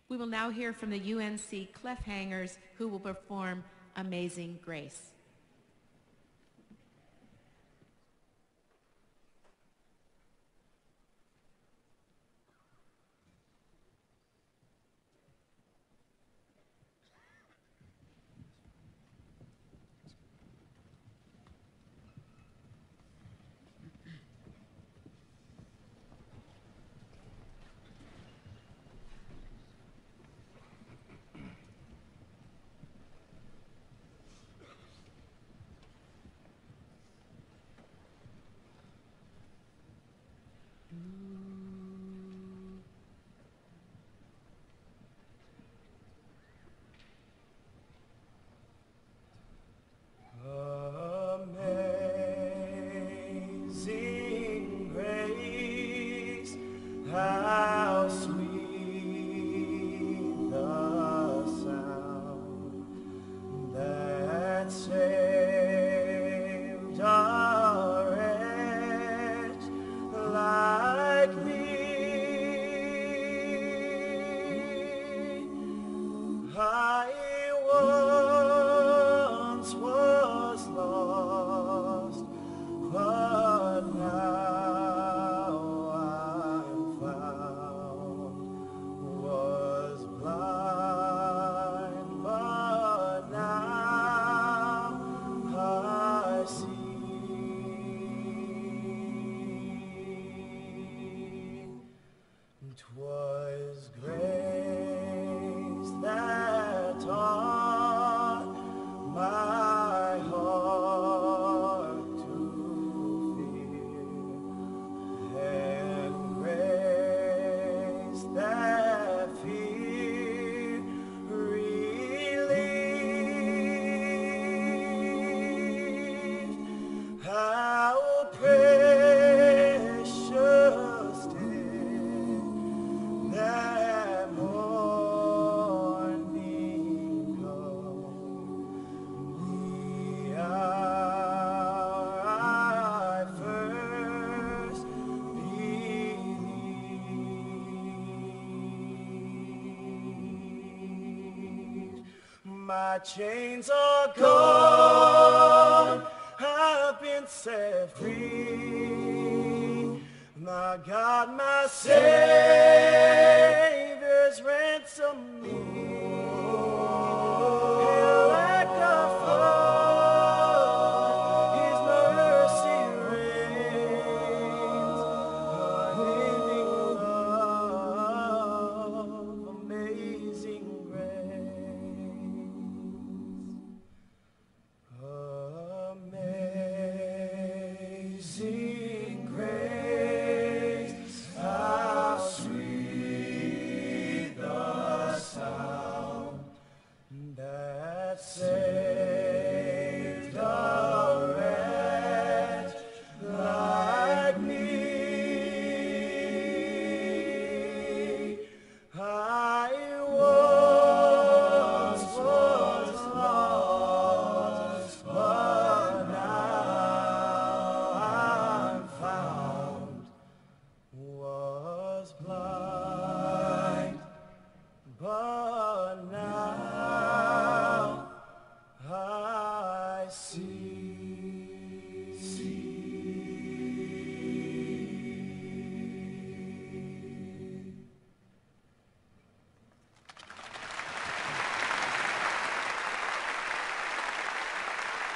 We will now hear from the UNC Clef Hangers, who will perform Amazing Grace. Amazing grace, how sweet the sound that saved a wretch like me. I once was lost, but now I'm found. Was blind, but now I see. 'Twas grace that taught my heart to fear, and grace that fear relieved. How precious did that morning come, the hour I first believed. My chains are gone, I've been set free. My God, my Savior,